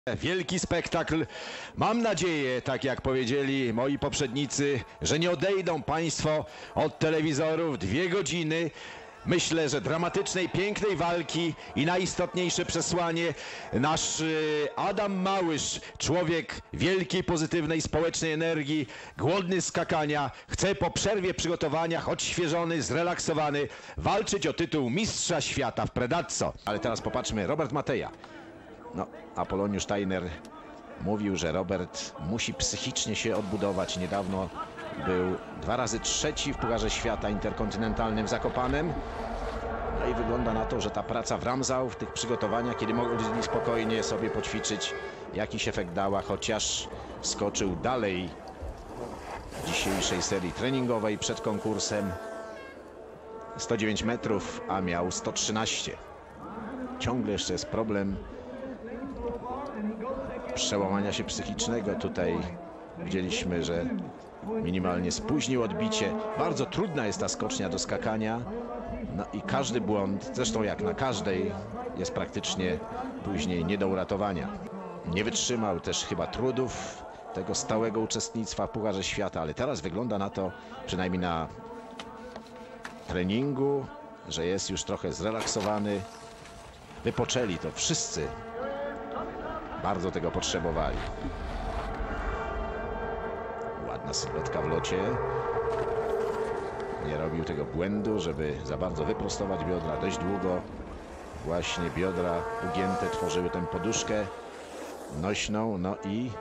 Wielki spektakl. Mam nadzieję, tak jak powiedzieli moi poprzednicy, że nie odejdą Państwo od telewizorów 2 godziny. Myślę, że dramatycznej, pięknej walki i najistotniejsze przesłanie. Nasz Adam Małysz, człowiek wielkiej, pozytywnej, społecznej energii, głodny skakania, chce po przerwie w przygotowaniach, odświeżony, zrelaksowany, walczyć o tytuł Mistrza Świata w Predazzo. Ale teraz popatrzmy, Robert Mateja. No, Apoloniusz Tajner mówił, że Robert musi psychicznie się odbudować. Niedawno był 2 razy trzeci w Pucharze Świata Interkontynentalnym w Zakopanem. No i wygląda na to, że ta praca w Ramsau, w tych przygotowaniach, kiedy mogli spokojnie sobie poćwiczyć, jakiś efekt dała, chociaż skoczył dalej w dzisiejszej serii treningowej przed konkursem. 109 metrów, a miał 113. Ciągle jeszcze jest problem przełamania się psychicznego. Tutaj widzieliśmy, że minimalnie spóźnił odbicie. Bardzo trudna jest ta skocznia do skakania. No i każdy błąd, zresztą jak na każdej, jest praktycznie później nie do uratowania. Nie wytrzymał też chyba trudów tego stałego uczestnictwa w Pucharze Świata, ale teraz wygląda na to, przynajmniej na treningu, że jest już trochę zrelaksowany. Wypoczęli to wszyscy. Bardzo tego potrzebowali. Ładna sylwetka w locie. Nie robił tego błędu, żeby za bardzo wyprostować biodra. Dość długo właśnie biodra ugięte tworzyły tę poduszkę nośną. No i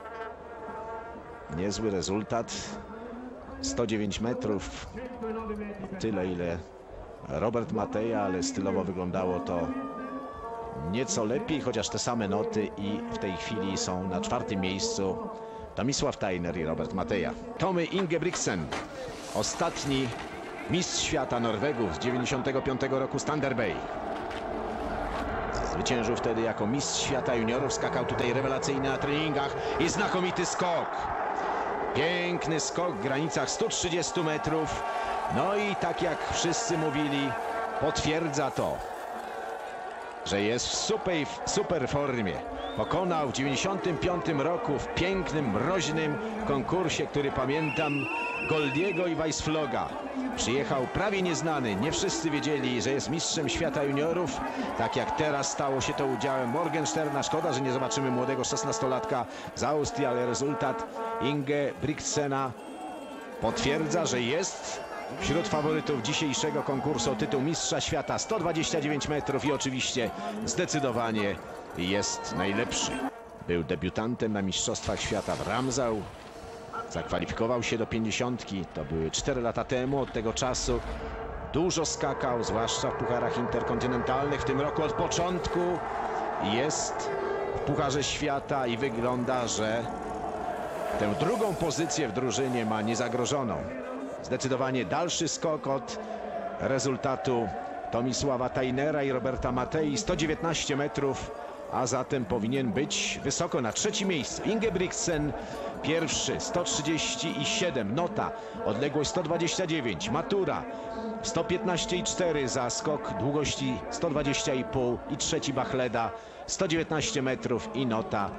niezły rezultat. 109 metrów. Tyle, ile Robert Mateja, ale stylowo wyglądało to nieco lepiej, chociaż te same noty i w tej chwili są na 4. miejscu Tomisław Tajner i Robert Mateja. Tommy Ingebrigtsen, ostatni mistrz świata Norwegów z 95 roku, Thunder Bay. Zwyciężył wtedy jako mistrz świata juniorów, skakał tutaj rewelacyjnie na treningach i znakomity skok. Piękny skok w granicach 130 metrów. No i tak jak wszyscy mówili, potwierdza to, że jest w super formie. Pokonał w 95 roku w pięknym, mroźnym konkursie, który pamiętam, Goldiego i Weissfloga. Przyjechał prawie nieznany. Nie wszyscy wiedzieli, że jest mistrzem świata juniorów. Tak jak teraz stało się to udziałem Morgensterna. Szkoda, że nie zobaczymy młodego 16-latka z Austrii, ale rezultat Ingebrigtsena potwierdza, że jest wśród faworytów dzisiejszego konkursu o tytuł Mistrza Świata. 129 metrów i oczywiście zdecydowanie jest najlepszy. Był debiutantem na Mistrzostwach Świata w Ramsau. Zakwalifikował się do 50. To były 4 lata temu. Od tego czasu dużo skakał, zwłaszcza w pucharach interkontynentalnych. W tym roku od początku jest w Pucharze Świata i wygląda, że tę drugą pozycję w drużynie ma niezagrożoną. Zdecydowanie dalszy skok od rezultatu Tomisława Tajnera i Roberta Matei. 119 metrów, a zatem powinien być wysoko na 3. miejscu. Ingebrigtsen pierwszy, 137, Nota, odległość 129, Matura 115,4 za skok długości 120,5 i 3. Bachleda 119 metrów i Nota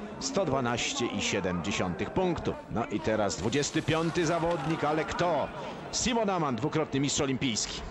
112,7 punktu. No i teraz 25. zawodnik, ale kto? Simon Ammann, dwukrotny mistrz olimpijski.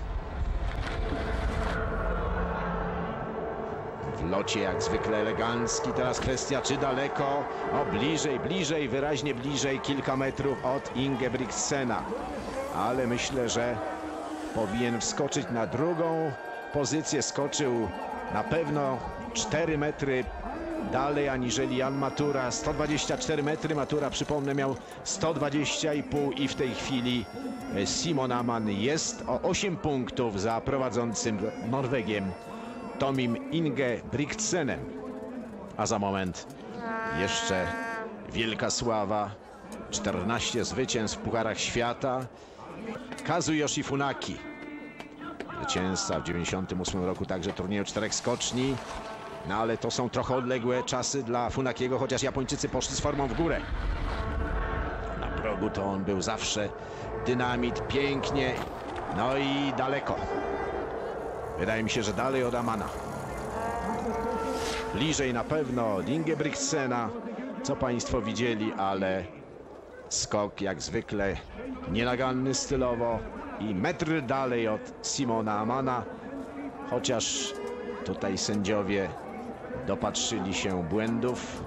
W locie jak zwykle elegancki. Teraz kwestia, czy daleko? O, bliżej, wyraźnie bliżej, kilka metrów od Ingebrigtsena. Ale myślę, że powinien wskoczyć na drugą pozycję. Skoczył na pewno 4 metry dalej aniżeli Jan Matura. 124 metry. Matura, przypomnę, miał 120,5 i w tej chwili Simon Ammann jest o 8 punktów za prowadzącym Norwegiem Tomim Ingebrigtsenem. A za moment jeszcze wielka sława. 14 zwycięstw w Pucharach Świata. Kazuyoshi Funaki, zwycięzca w 98 roku także turnieju 4 skoczni. No ale to są trochę odległe czasy dla Funakiego, chociaż Japończycy poszli z formą w górę. Na progu to on był zawsze dynamit, pięknie, no i daleko. Wydaje mi się, że dalej od Ammana. bliżej na pewno od Ingebrigtsena, co Państwo widzieli, ale skok jak zwykle nienaganny stylowo i metr dalej od Simona Amana, chociaż tutaj sędziowie dopatrzyli się błędów.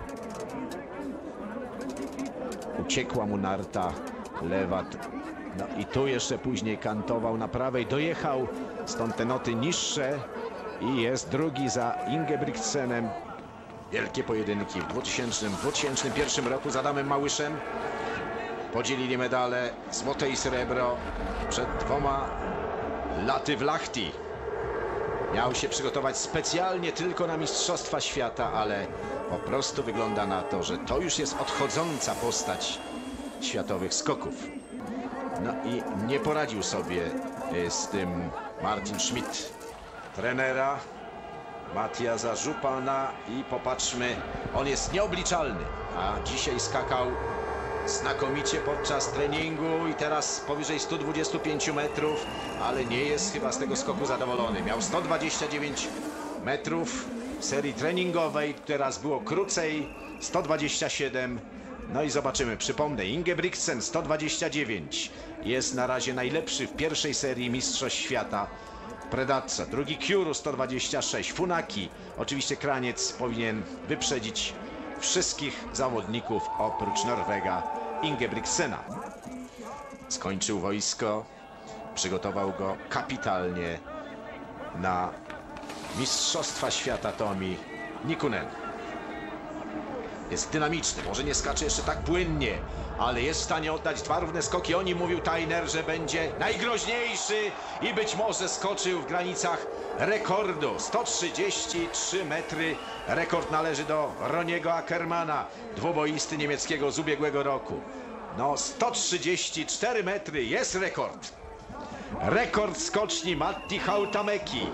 Uciekła mu narta lewa. No i tu jeszcze później kantował na prawej, dojechał, stąd te noty niższe i jest drugi za Ingebrigtsenem. Wielkie pojedynki w 2001 roku z Adamem Małyszem. Podzielili medale złote i srebro przed 2 laty w Lahti. Miał się przygotować specjalnie tylko na Mistrzostwa Świata, ale po prostu wygląda na to, że to już jest odchodząca postać światowych skoków. No i nie poradził sobie z tym Martin Schmidt, trenera Matiasa Żupana, i popatrzmy, on jest nieobliczalny, a dzisiaj skakał znakomicie podczas treningu i teraz powyżej 125 metrów, ale nie jest chyba z tego skoku zadowolony. Miał 129 metrów w serii treningowej, teraz było krócej, 127. No i zobaczymy, przypomnę, Ingebrigtsen 129 jest na razie najlepszy w pierwszej serii Mistrzostw Świata. Predazzo, drugi Kiuru 126, Funaki, oczywiście Kraniec powinien wyprzedzić wszystkich zawodników oprócz Norwega Ingebrigtsena. Skończył wojsko, przygotował go kapitalnie na Mistrzostwa Świata Tomi Nikkunen. Jest dynamiczny, może nie skacze jeszcze tak płynnie, ale jest w stanie oddać 2 równe skoki. O nim mówił Tajner, że będzie najgroźniejszy i być może skoczył w granicach rekordu. 133 metry. Rekord należy do Roniego Ackermana, dwuboisty niemieckiego z ubiegłego roku. No, 134 metry jest rekord. Rekord skoczni Matti Hautamäki.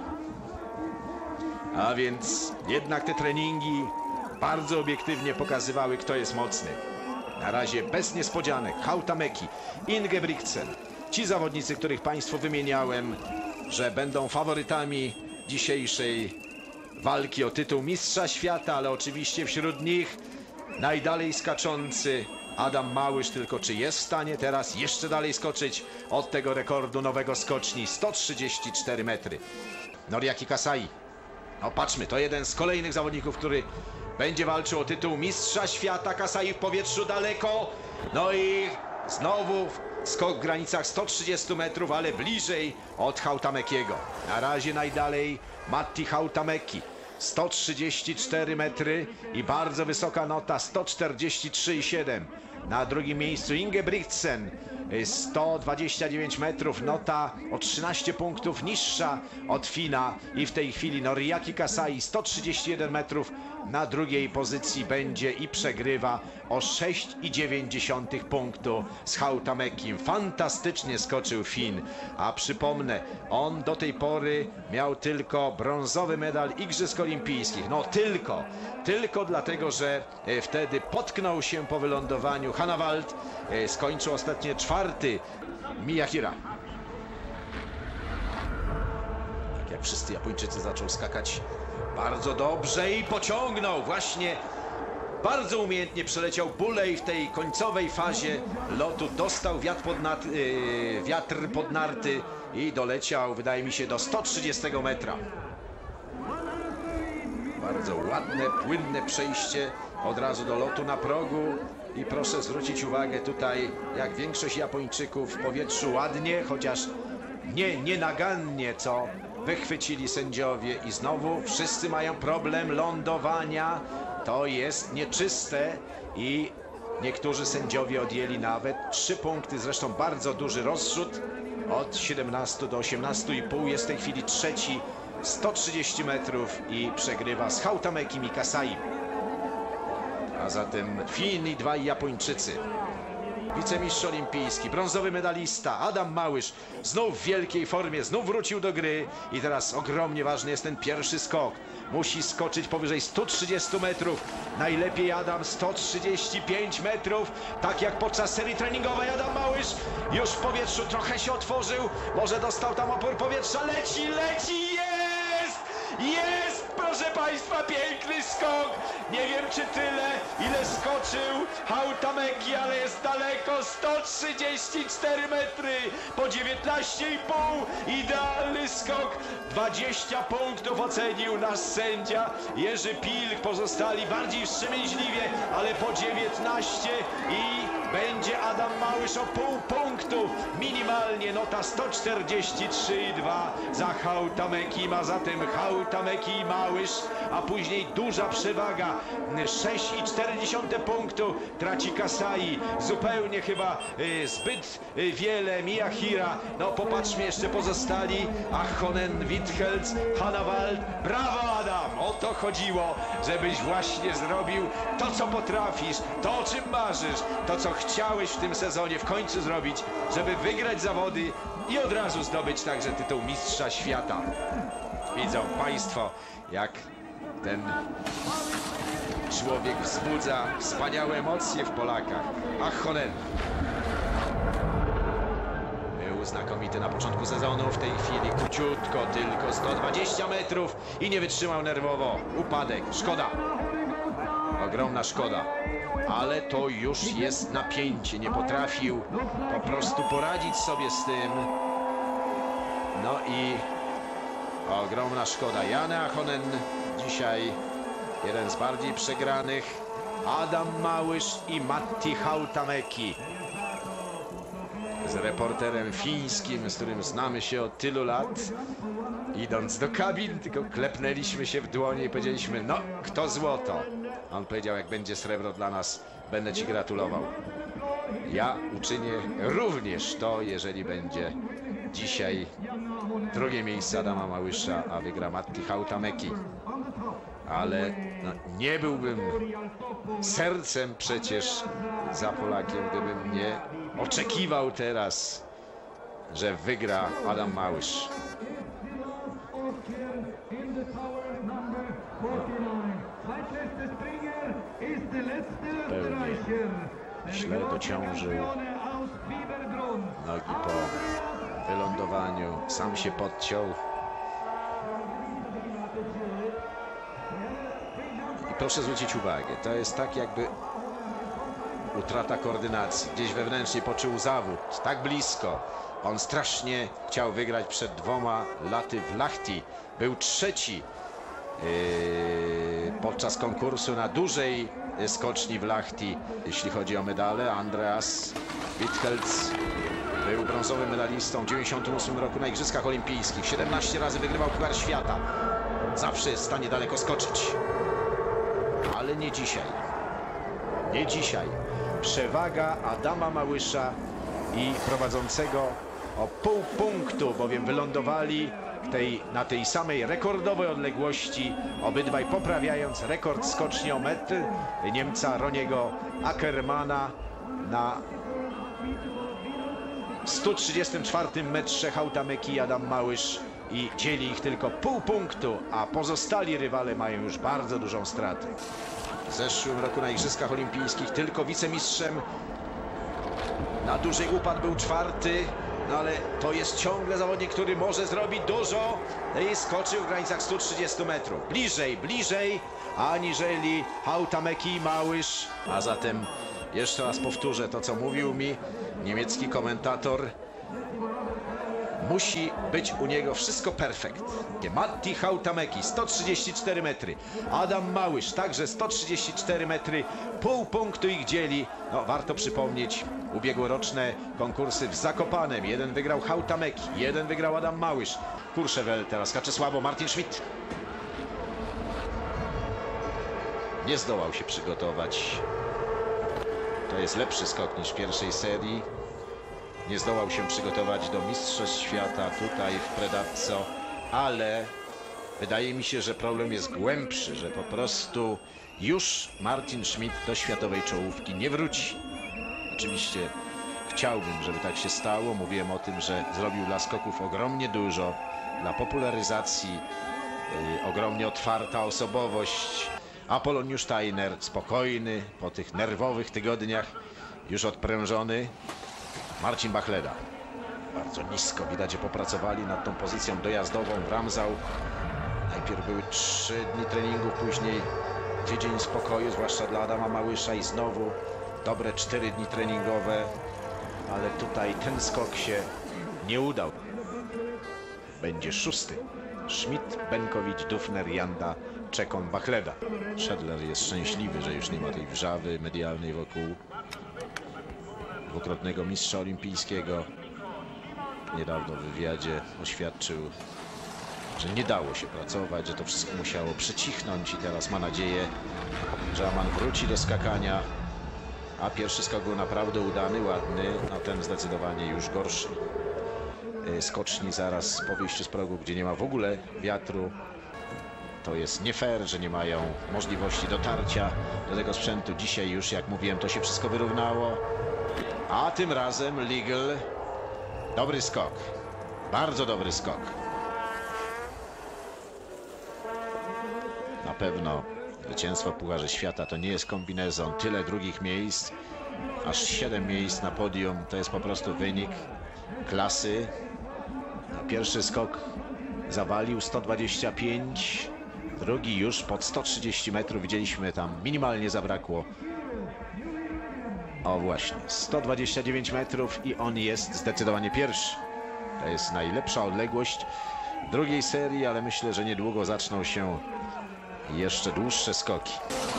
A więc jednak te treningi bardzo obiektywnie pokazywały, kto jest mocny. Na razie bez niespodzianek Hautamäki, Ingebrigtsen. Ci zawodnicy, których Państwu wymieniałem, że będą faworytami dzisiejszej walki o tytuł Mistrza Świata, ale oczywiście wśród nich najdalej skaczący Adam Małysz, tylko czy jest w stanie teraz jeszcze dalej skoczyć od tego rekordu nowego skoczni 134 metry. Noriaki Kasai. No patrzmy, to jeden z kolejnych zawodników, który będzie walczył o tytuł Mistrza Świata. Kasai w powietrzu daleko. No i znowu skok w granicach 130 metrów, ale bliżej od Hautamäkiego. Na razie najdalej Matti Hautamäki. 134 metry i bardzo wysoka nota 143,7. Na drugim miejscu Ingebrigtsen 129 metrów, nota o 13 punktów niższa od Fina i w tej chwili Noriaki Kasai 131 metrów na drugiej pozycji będzie i przegrywa o 6,9 punktu z Hautamäkim. Fantastycznie skoczył Fin, a przypomnę, on do tej pory miał tylko brązowy medal Igrzysk Olimpijskich. No tylko dlatego, że wtedy potknął się po wylądowaniu. Hannawald skończył ostatnio 4. Miyahira. Tak jak wszyscy Japończycy zaczął skakać bardzo dobrze i pociągnął właśnie. Bardzo umiejętnie przeleciał Bulej w tej końcowej fazie lotu. Dostał wiatr pod narty i doleciał, wydaje mi się, do 130 metra. Bardzo ładne, płynne przejście od razu do lotu na progu. I proszę zwrócić uwagę tutaj, jak większość Japończyków w powietrzu ładnie, chociaż nie nagannie, co wychwycili sędziowie. I znowu wszyscy mają problem lądowania. To jest nieczyste i niektórzy sędziowie odjęli nawet 3 punkty. Zresztą bardzo duży rozrzut. Od 17 do 18,5 jest w tej chwili trzeci. 130 metrów i przegrywa z Hautamäkim i Kasai. A zatem Fin i 2 Japończycy. Wicemistrz olimpijski, brązowy medalista Adam Małysz znów w wielkiej formie, znów wrócił do gry i teraz ogromnie ważny jest ten pierwszy skok. Musi skoczyć powyżej 130 metrów. Najlepiej Adam 135 metrów, tak jak podczas serii treningowej. Adam Małysz już w powietrzu trochę się otworzył, może dostał tam opór powietrza, leci, jest! Jest, proszę proszę Państwa, piękny skok. Nie wiem, czy tyle, ile skoczył Hautameki, ale jest daleko. 134 metry po 19,5. Idealny skok. 20 punktów ocenił nasz sędzia Jerzy Pilch. Pozostali bardziej wstrzemięźliwie, ale po 19 i będzie Adam Małysz o pół punktu. Minimalnie nota 143,2 za Hautameki. Ma zatem Hautameki i Małysz, a później duża przewaga. 6,4 punktu traci Kasai. Zupełnie chyba zbyt wiele Miyahira. No popatrzmy jeszcze pozostali. Ahonen, Withelc, Hannawald. Brawo Adam! O to chodziło, żebyś właśnie zrobił to, co potrafisz, to, o czym marzysz, to, co chciałeś w tym sezonie w końcu zrobić, żeby wygrać zawody i od razu zdobyć także tytuł mistrza świata. Widzą Państwo, jak ten człowiek wzbudza wspaniałe emocje w Polakach. Ahonen był znakomity na początku sezonu, w tej chwili króciutko, tylko 120 metrów i nie wytrzymał nerwowo. Upadek, szkoda. Ogromna szkoda. Ale to już jest napięcie, nie potrafił po prostu poradzić sobie z tym. No i ogromna szkoda. Janne Ahonen dzisiaj jeden z bardziej przegranych. Adam Małysz i Matti Hautameki. Z reporterem fińskim, z którym znamy się od tylu lat. Idąc do kabin, tylko klepnęliśmy się w dłonie i powiedzieliśmy, no, kto złoto? On powiedział, jak będzie srebro dla nas, będę ci gratulował. Ja uczynię również to, jeżeli będzie dzisiaj drugie miejsce Adama Małysza, a wygra Matti Hautameki. Ale no, nie byłbym sercem przecież za Polakiem, gdybym nie oczekiwał teraz, że wygra Adam Małysz. Pełnie źle dociążył nogi po wylądowaniu, sam się podciął. I proszę zwrócić uwagę, to jest tak jakby utrata koordynacji. Gdzieś wewnętrznie poczuł zawód, tak blisko. On strasznie chciał wygrać przed 2 laty w Lahti. Był trzeci podczas konkursu na dużej skoczni w Lahti, jeśli chodzi o medale. Andreas Withelc był brązowym medalistą w 1998 roku na Igrzyskach Olimpijskich. 17 razy wygrywał Puchar Świata. Zawsze jest w stanie daleko skoczyć. Ale nie dzisiaj. Nie dzisiaj. Przewaga Adama Małysza i prowadzącego o pół punktu, bowiem wylądowali na tej samej rekordowej odległości, obydwaj poprawiając rekord skoczni o metr Niemca Roniego Ackermana na 134 metrze Hautameki i Adam Małysz i dzieli ich tylko pół punktu, a pozostali rywale mają już bardzo dużą stratę. W zeszłym roku na Igrzyskach Olimpijskich tylko wicemistrzem na dużej upadł, był czwarty. No ale to jest ciągle zawodnik, który może zrobić dużo i skoczył w granicach 130 metrów. Bliżej, aniżeli Hautameki i Małysz. A zatem jeszcze raz powtórzę to, co mówił mi niemiecki komentator. Musi być u niego wszystko perfekt. Matti Hautameki 134 metry. Adam Małysz także 134 metry. Pół punktu ich dzieli. No, warto przypomnieć ubiegłoroczne konkursy w Zakopanem. Jeden wygrał Hautameki, jeden wygrał Adam Małysz. Courchevel teraz skacze słabo. Martin Schmidt nie zdołał się przygotować. To jest lepszy skok niż w pierwszej serii. Nie zdołał się przygotować do Mistrzostw Świata tutaj w Predazzo, ale wydaje mi się, że problem jest głębszy, że po prostu już Martin Schmidt do światowej czołówki nie wróci. Oczywiście chciałbym, żeby tak się stało. Mówiłem o tym, że zrobił dla skoków ogromnie dużo, dla popularyzacji, ogromnie otwarta osobowość. Apoloniusz Steiner spokojny, po tych nerwowych tygodniach już odprężony. Marcin Bachleda. Bardzo nisko, widać, że popracowali nad tą pozycją dojazdową. Ramsau Najpierw były 3 dni treningów, później tydzień spokoju, zwłaszcza dla Adama Małysza i znowu dobre 4 dni treningowe, ale tutaj ten skok się nie udał. Będzie 6. Schmidt, Benkowicz, Dufner, Janda, Czekon, Bachleda. Schedler jest szczęśliwy, że już nie ma tej wrzawy medialnej wokół dwukrotnego mistrza olimpijskiego. Niedawno w wywiadzie oświadczył, że nie dało się pracować, że to wszystko musiało przycichnąć i teraz ma nadzieję, że Aman wróci do skakania. A pierwszy skok był naprawdę udany, ładny, a ten zdecydowanie już gorszy. Skoczni zaraz po wyjściu z progu, gdzie nie ma w ogóle wiatru. To jest nie fair, że nie mają możliwości dotarcia do tego sprzętu. Dzisiaj już, jak mówiłem, to się wszystko wyrównało. A tym razem Ligl. Dobry skok. Bardzo dobry skok. Na pewno zwycięstwo w Pucharze Świata to nie jest kombinezon. Tyle drugich miejsc, aż 7 miejsc na podium. To jest po prostu wynik klasy. Pierwszy skok zawalił 125, drugi już pod 130 metrów. Widzieliśmy, tam minimalnie zabrakło. O właśnie, 129 metrów i on jest zdecydowanie pierwszy. To jest najlepsza odległość drugiej serii, ale myślę, że niedługo zaczną się jeszcze dłuższe skoki.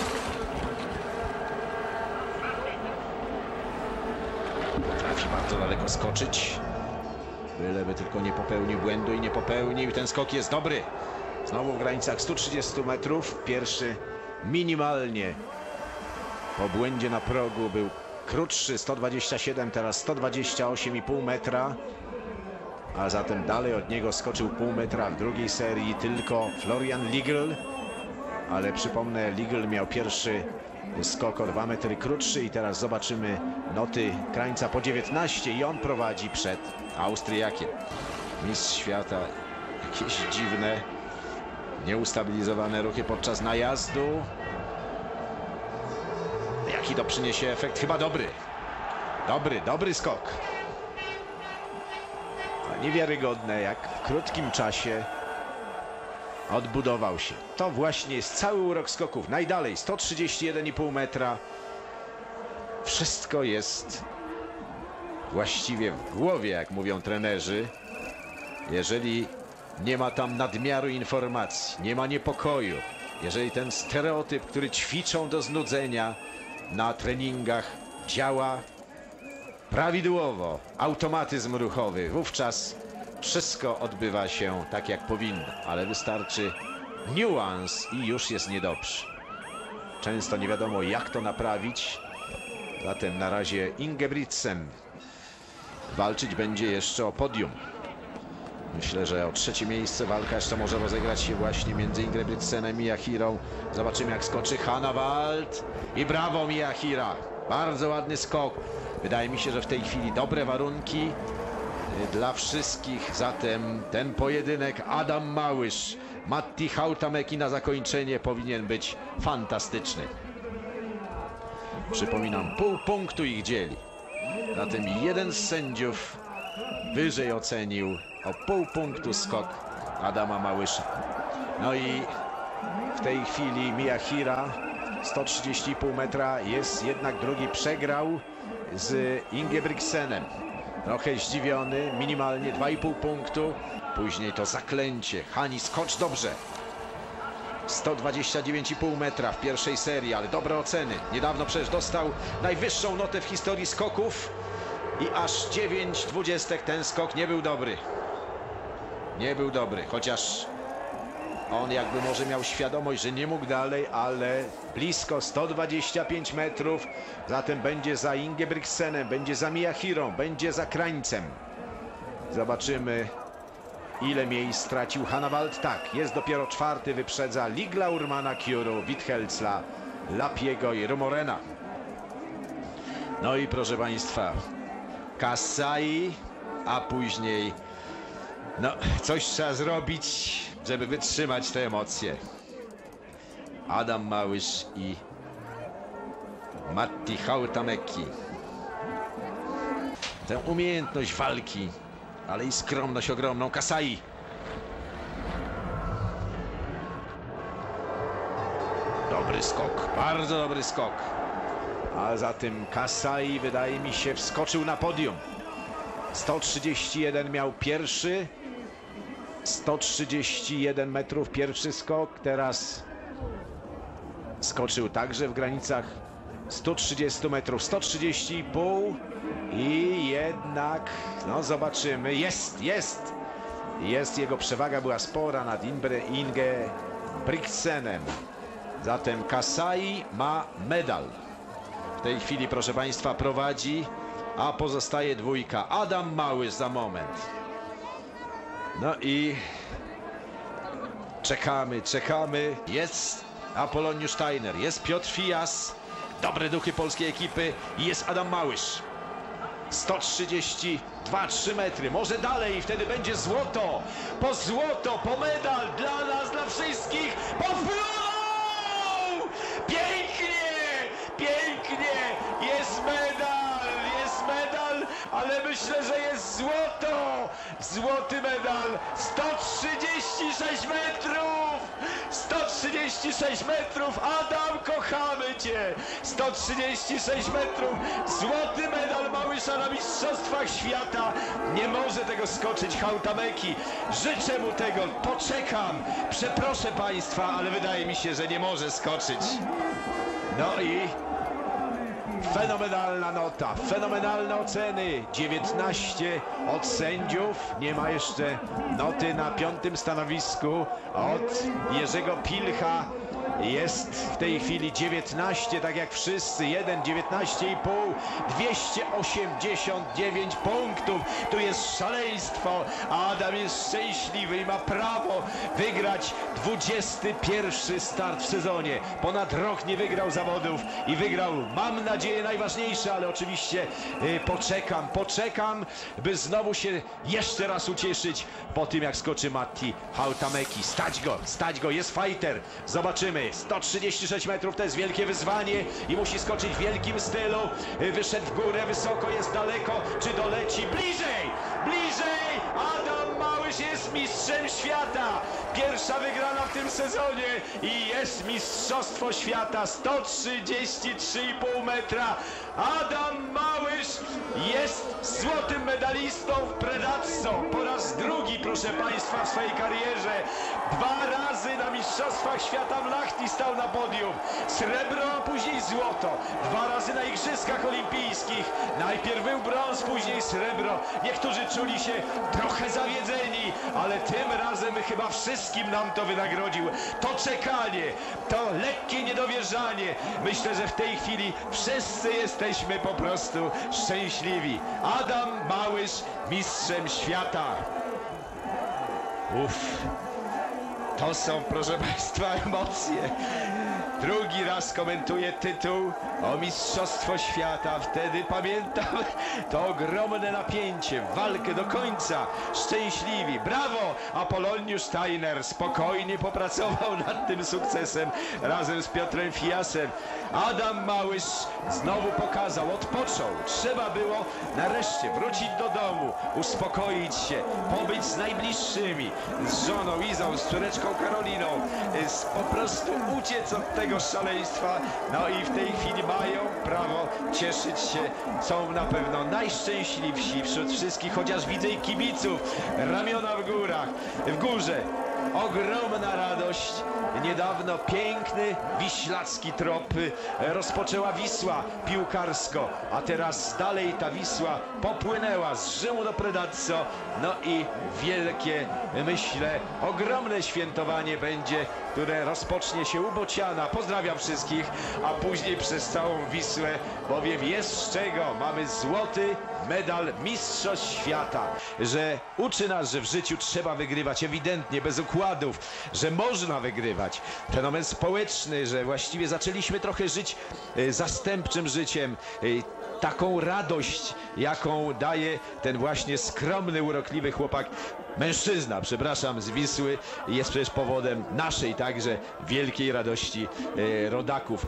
Potrafi bardzo daleko skoczyć. Byleby tylko nie popełnił błędu i nie popełnił. Ten skok jest dobry. Znowu w granicach 130 metrów. Pierwszy minimalnie po błędzie na progu był krótszy, 127, teraz 128,5 metra. A zatem dalej od niego skoczył pół metra w drugiej serii tylko Florian Ligl. Ale przypomnę, Ligl miał pierwszy skok o 2 metry krótszy i teraz zobaczymy noty krańca po 19 i on prowadzi przed Austriakiem. Mistrz świata, jakieś dziwne, nieustabilizowane ruchy podczas najazdu. Jaki to przyniesie efekt? Chyba dobry. Dobry skok. Niewiarygodne, jak w krótkim czasie odbudował się. To właśnie jest cały urok skoków. Najdalej 131,5 metra. Wszystko jest właściwie w głowie, jak mówią trenerzy. Jeżeli nie ma tam nadmiaru informacji, nie ma niepokoju, jeżeli ten stereotyp, który ćwiczą do znudzenia na treningach, działa prawidłowo, automatyzm ruchowy, wówczas wszystko odbywa się tak, jak powinno, ale wystarczy niuans i już jest niedobrze. Często nie wiadomo, jak to naprawić. Zatem na razie Ingebrigtsen walczyć będzie jeszcze o podium. Myślę, że o 3. miejsce walka jeszcze może rozegrać się właśnie między Ingebrigtsenem i Miyahirą. Zobaczymy, jak skoczy Hannawald. I brawo, Miyahira. Bardzo ładny skok. Wydaje mi się, że w tej chwili dobre warunki dla wszystkich. Zatem ten pojedynek Adam Małysz, Matti Hautamäki na zakończenie powinien być fantastyczny. Przypominam, pół punktu ich dzieli. Zatem jeden z sędziów wyżej ocenił o pół punktu skok Adama Małysza. No i w tej chwili Miyahira 130,5 metra jest jednak drugi, przegrał z Ingebrigtsenem. Trochę zdziwiony, minimalnie 2,5 punktu. Później to zaklęcie. Hani, skocz dobrze. 129,5 metra w pierwszej serii, ale dobre oceny. Niedawno przecież dostał najwyższą notę w historii skoków i aż 9/20. Ten skok nie był dobry. Nie był dobry, chociaż on jakby może miał świadomość, że nie mógł dalej, ale blisko 125 metrów. Zatem będzie za Ingebrigtsenem, będzie za Miyahirą, będzie za krańcem. Zobaczymy, ile miejsc stracił Hannawald. Tak, jest dopiero 4. Wyprzedza Ligla, Urmana, Kiuru, Withelcla, Lapiego i Rumorena. No i proszę Państwa, Kasai, a później no, coś trzeba zrobić, żeby wytrzymać te emocje. Adam Małysz i Matti Hautamäki. Tę umiejętność walki, ale i skromność ogromną. Kasai. dobry skok, bardzo dobry skok. A zatem Kasai, wydaje mi się, wskoczył na podium. 131 miał pierwszy. 131 metrów pierwszy skok. Teraz skoczył także w granicach 130 metrów. 130,5 i jednak, no zobaczymy, jest jego przewaga była spora nad Inge Brigtsenem. Zatem Kasai ma medal. W tej chwili, proszę Państwa, prowadzi, a pozostaje dwójka. Adam Małysz za moment. No i czekamy. Jest Apoloniusz Steiner, jest Piotr Fijas, dobre duchy polskiej ekipy i jest Adam Małysz. 132,3 metry, może dalej, wtedy będzie złoto, po medal dla nas, dla wszystkich, popłynął! Pięknie, jest medal, ale myślę, że jest złoto, złoty medal, 136 metrów, 136 metrów, Adam, kochamy Cię, 136 metrów, złoty medal Małysza na Mistrzostwach Świata, nie może tego skoczyć Hautameki, życzę mu tego, poczekam, przeproszę Państwa, ale wydaje mi się, że nie może skoczyć. No i fenomenalna nota, fenomenalne oceny, 19 od sędziów, nie ma jeszcze noty na 5. stanowisku od Jerzego Pilcha, jest w tej chwili 19, tak jak wszyscy, 19,5, 289 punktów, tu jest szaleństwo, Adam jest szczęśliwy i ma prawo wygrać 21 start w sezonie, ponad rok nie wygrał zawodów i wygrał, mam nadzieję, najważniejsze, ale oczywiście poczekam, by znowu się jeszcze raz ucieszyć po tym, jak skoczy Matti Hautameki. Stać go, jest fighter, zobaczymy. 136 metrów to jest wielkie wyzwanie i musi skoczyć w wielkim stylu. Wyszedł w górę, wysoko, jest daleko, czy doleci? Bliżej! Adam Małysz jest mistrzem świata. Pierwsza wygrana w tym sezonie i jest mistrzostwo świata. 133,5 metra. Adam Małysz jest złotym medalistą w Predazzo. Po raz drugi, proszę Państwa, w swojej karierze. 2 razy na mistrzostwach świata w Lahti stał na podium. Srebro, a później złoto. 2 razy na igrzyskach olimpijskich. Najpierw był brąz, później srebro. Niektórzy czuli się trochę zawiedzeni, ale tym razem chyba wszystkim nam to wynagrodził. To czekanie, to lekkie niedowierzanie. Myślę, że w tej chwili wszyscy jesteśmy po prostu szczęśliwi. Adam Małysz mistrzem świata. To są, proszę Państwa, emocje. Drugi raz komentuję tytuł o Mistrzostwo Świata. Wtedy pamiętam to ogromne napięcie, walkę do końca. Szczęśliwi. Brawo! Apoloniusz Steiner spokojnie popracował nad tym sukcesem razem z Piotrem Fijasem. Adam Małysz znowu pokazał, odpoczął. Trzeba było nareszcie wrócić do domu, uspokoić się, pobyć z najbliższymi, z żoną Izą, z córeczką Karoliną, po prostu uciec od tego szaleństwa. No i w tej chwili mają prawo cieszyć się, są na pewno najszczęśliwsi wśród wszystkich, chociaż widzę i kibiców, ramiona w górze. Ogromna radość. Niedawno piękny wiślacki trop rozpoczęła Wisła piłkarsko, a teraz dalej ta Wisła popłynęła z Rzymu do Predazzo. No i wielkie, myślę, ogromne świętowanie będzie, które rozpocznie się u Bociana. Pozdrawiam wszystkich, a później przez całą Wisłę, bowiem jest z czego. Mamy złoty medal Mistrzostw Świata, że uczy nas, że w życiu trzeba wygrywać ewidentnie, bez układów, że można wygrywać. Fenomen społeczny, że właściwie zaczęliśmy trochę żyć zastępczym życiem. Taką radość, jaką daje ten właśnie skromny, urokliwy chłopak, mężczyzna, przepraszam, z Wisły, jest przecież powodem naszej także wielkiej radości rodaków.